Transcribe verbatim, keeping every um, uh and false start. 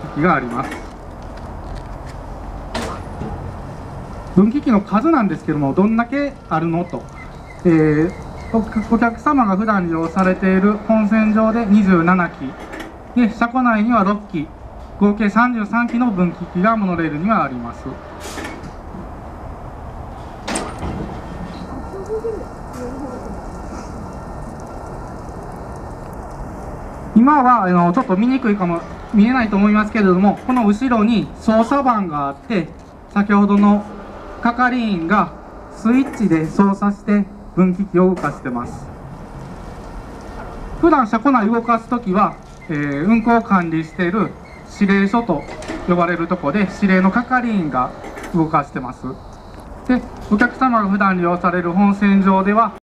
機があります。分岐器の数なんですけども、どんだけあるのと、えー、お, お客様が普段利用されている本線上でにじゅうななきで、車庫内にはろっき、合計さんじゅうさんきの分岐器がモノレールにはあります。今はあのちょっと見にくいかも見えないと思いますけれども、この後ろに操作盤があって、先ほどの係員がスイッチで操作して分岐器を動かしてます。普段車庫内動かすときは、えー、運行を管理している指令所と呼ばれるところで指令の係員が動かしてます。で、お客様が普段利用される本線上では